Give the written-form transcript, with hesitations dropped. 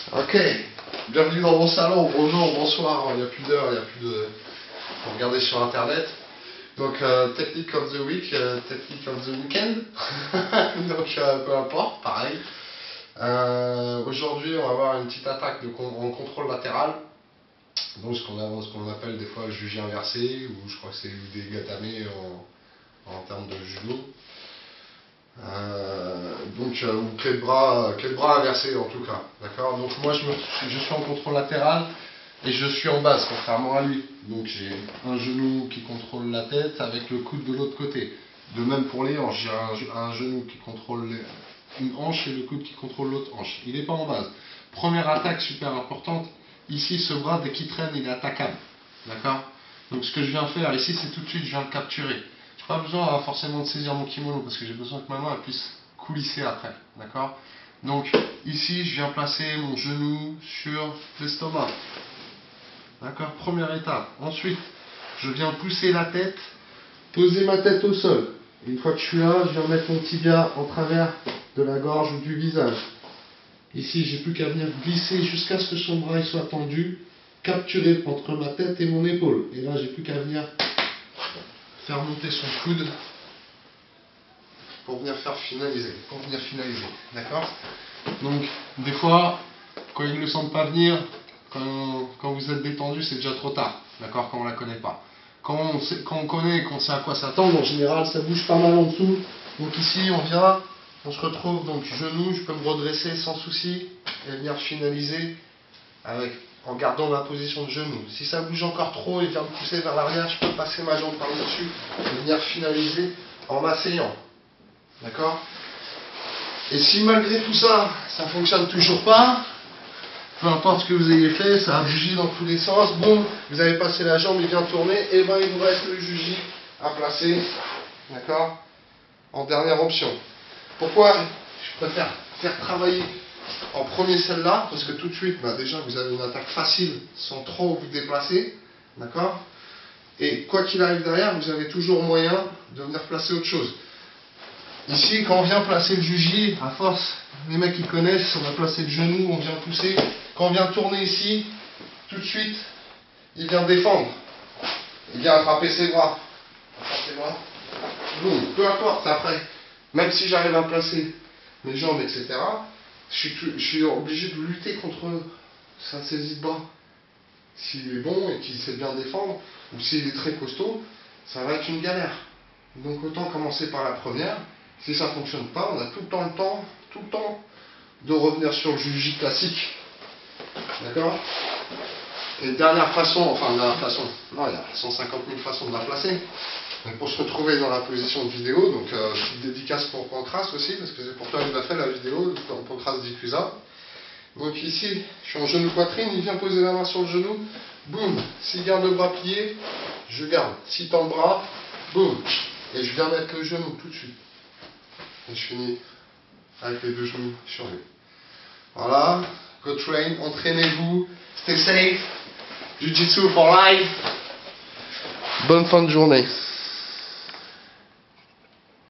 Ok, bienvenue dans mon salon, bonjour, bonsoir, il n'y a plus d'heure, il n'y a plus de... Faut regarder sur internet. Donc technique of the week, technique of the weekend, donc peu importe, pareil. Aujourd'hui on va avoir une petite attaque en contrôle latéral. Donc ce qu'on appelle des fois juji inversé, ou je crois que c'est des gatame en termes de judo. Ou clé de bras inversé en tout cas, d'accord. Donc moi je suis en contrôle latéral et je suis en base contrairement à lui. Donc j'ai un genou qui contrôle la tête avec le coude de l'autre côté. De même pour les hanches, j'ai un genou qui contrôle une hanche et le coude qui contrôle l'autre hanche. Il n'est pas en base. Première attaque super importante, ici ce bras dès qu'il traîne il est attaquable, d'accord. Donc ce que je viens faire ici c'est tout de suite je viens le capturer. Pas besoin forcément de saisir mon kimono parce que j'ai besoin que ma main puisse coulisser après, d'accord. Donc ici je viens placer mon genou sur l'estomac, d'accord, première étape. Ensuite je viens pousser la tête, poser ma tête au sol. Et une fois que je suis là, je viens mettre mon tibia en travers de la gorge ou du visage. Ici j'ai plus qu'à venir glisser jusqu'à ce que son bras soit tendu, capturé entre ma tête et mon épaule. Et là j'ai plus qu'à venir faire monter son coude pour venir finaliser, d'accord. Donc des fois quand ils ne le sentent pas venir, quand vous êtes détendu, c'est déjà trop tard, d'accord, quand on la connaît pas. Quand on connaît, qu'on sait à quoi s'attendre, en général ça bouge pas mal en dessous. Donc ici on vient, on se retrouve donc genou, je peux me redresser sans souci et venir finaliser en gardant ma position de genou. Si ça bouge encore trop et vient me pousser vers l'arrière, je peux passer ma jambe par-dessus et venir finaliser en m'asseyant. D'accord? Et si malgré tout ça, ça ne fonctionne toujours pas, peu importe ce que vous ayez fait, ça a bougé dans tous les sens, bon, vous avez passé la jambe, il vient tourner, et ben il vous reste le juji à placer, d'accord, en dernière option. Pourquoi je préfère faire travailler en premier celle-là, parce que tout de suite, déjà vous avez une attaque facile sans trop vous déplacer, d'accord. Et quoi qu'il arrive derrière, vous avez toujours moyen de venir placer autre chose. Ici, quand on vient placer le juji, à force, les mecs qui connaissent, on va placer le genou, on vient pousser. Quand on vient tourner ici, tout de suite, il vient défendre. Il vient attraper ses bras. Boum, peu importe après. Même si j'arrive à placer mes jambes, etc., je suis obligé de lutter contre sa saisie de bras. S'il est bon et qu'il sait bien défendre, ou s'il est très costaud, ça va être une galère. Donc autant commencer par la première. Si ça ne fonctionne pas, on a tout le temps de revenir sur le juji classique. D'accord? Et dernière façon, non, il y a 150 000 façons de la placer. Donc pour se retrouver dans la position de vidéo, donc petite dédicace pour Pancras aussi, parce que c'est pour toi qu'il a fait la vidéo, dans Pancras Difusa. Donc ici, je suis en genou poitrine, il vient poser la main sur le genou, boum, s'il garde le bras plié, je garde. S'il tend le bras, boum, et je viens mettre le genou tout de suite. Et je finis avec les deux genoux sur lui. Voilà, go train, entraînez-vous, stay safe, Jiu-Jitsu for life. Bonne fin de journée.